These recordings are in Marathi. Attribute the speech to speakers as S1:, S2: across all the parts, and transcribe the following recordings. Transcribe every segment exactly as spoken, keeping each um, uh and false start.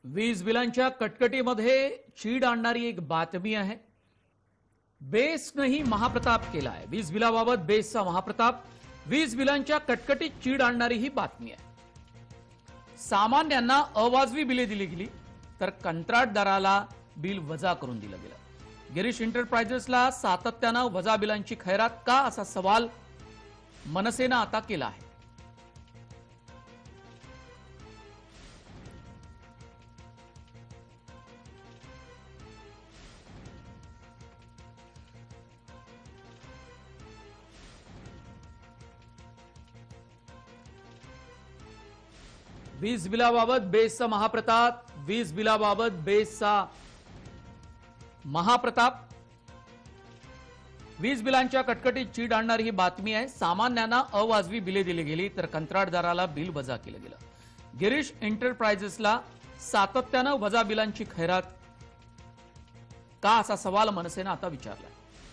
S1: वीज बिलांच्या कटकटीमध्ये चीड आणणारी एक बातमी आहे। बेसनेही महाप्रताप केला आहे। वीज बिलाबाबत बेसचा महाप्रताप। वीज बिलांच्या कटकटीत चीड आणणारी ही बातमी आहे। सामान्यांना अवाजवी बिले दिली गेली तर कंत्राटदाराला बिल वजा करून दिलं गेलं। गिरीश एंटरप्राइजेसला सातत्यानं वजा बिलांची खैरात का असा सवाल मनसेनं आता केला आहे। वीज बिलाबाबत बेसचा महाप्रताप। वीज बिलाबाबत बेसचा महाप्रताप। वीज बिलांच्या कटकटीत चीड आणणारी ही बातमी आहे। सामान्यांना अवाजवी बिले दिली गेली तर कंत्राटदाराला बिल वजा केलं गेलं। गिरीश एंटरप्राइजेसला सातत्यानं वजा बिलांची खैरात का असा सवाल मनसेनं आता विचारला।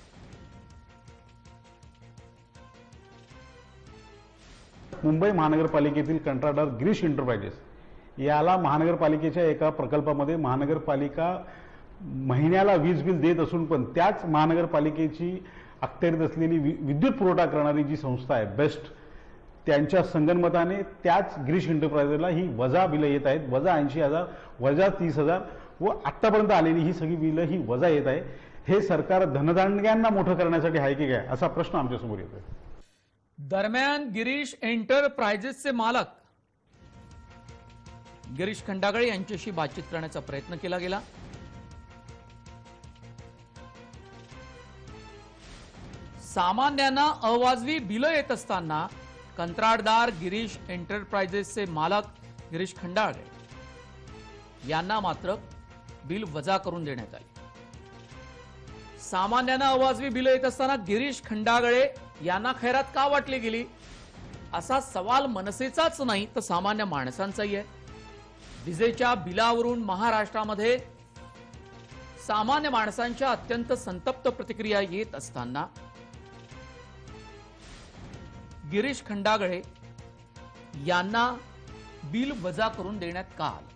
S2: मुंबई महानगरपालिकेतील कंत्राटदार गिरीश एंटरप्राइजेस याला महानगरपालिकेच्या एका प्रकल्पामध्ये महानगरपालिका महिन्याला वीज बिल देत असून पण त्याच महानगरपालिकेची अखत्यारीत असलेली विद्युत पुरवठा करणारी जी संस्था आहे बेस्ट, त्यांच्या संगनमताने त्याच गिरीश एंटरप्राइजेसला ही वजा बिलं येत आहेत। वजा ऐंशी हजार वजा तीस हजार व आतापर्यंत आलेली ही सगळी बिलं ही वजा येत आहे। हे सरकार धनदांडग्यांना मोठं करण्यासाठी आहे की काय असा प्रश्न आमच्यासमोर येतोय।
S1: दरम्यान गिरीश एंटरप्राइजेसचे मालक गिरीश खंडागळे यांच्याशी बातचीत करण्याचा प्रयत्न केला गेला। सामान्यांना अवाजवी बिलं येत असताना कंत्राटदार गिरीश एंटरप्राइजेसचे मालक गिरीश खंडागळे यांना मात्र बिल वजा करून देण्यात आले। सामान्यांना अवाजवी बिलं येत असताना गिरीश खंडागळे यांना खैरात का वाटली गेली असा सवाल मनसेचाच नाही तर सामान्य माणसांचाही आहे। विजेच्या बिलावरून महाराष्ट्रामध्ये सामान्य माणसांच्या अत्यंत संतप्त प्रतिक्रिया येत असताना गिरीश खंडागळे यांना बिल वजा करून देण्यात का आलं।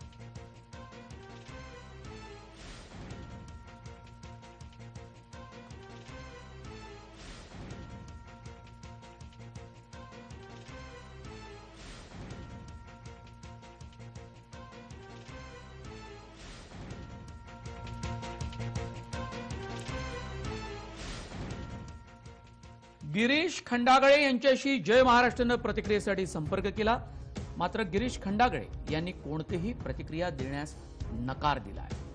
S1: गिरीश खंडागळे यांच्याशी जय महाराष्ट्रानं प्रतिक्रियेसाठी संपर्क केला, मात्र गिरीश खंडागळे यांनी कोणतीही प्रतिक्रिया देण्यास नकार दिला आहे।